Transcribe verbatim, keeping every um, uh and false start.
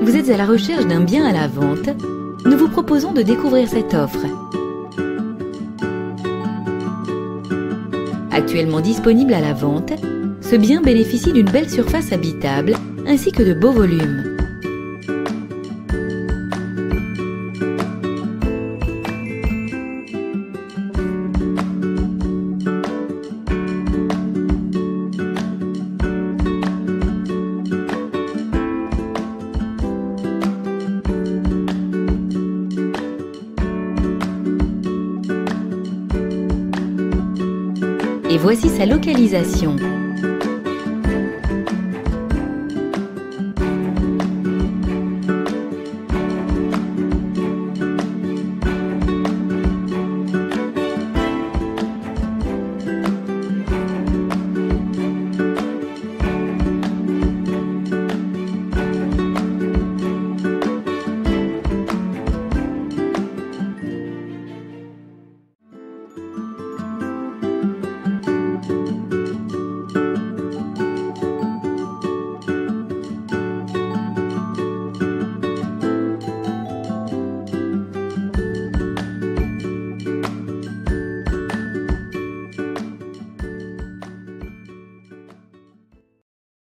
Vous êtes à la recherche d'un bien à la vente? Nous vous proposons de découvrir cette offre. Actuellement disponible à la vente, ce bien bénéficie d'une belle surface habitable ainsi que de beaux volumes. Et voici sa localisation.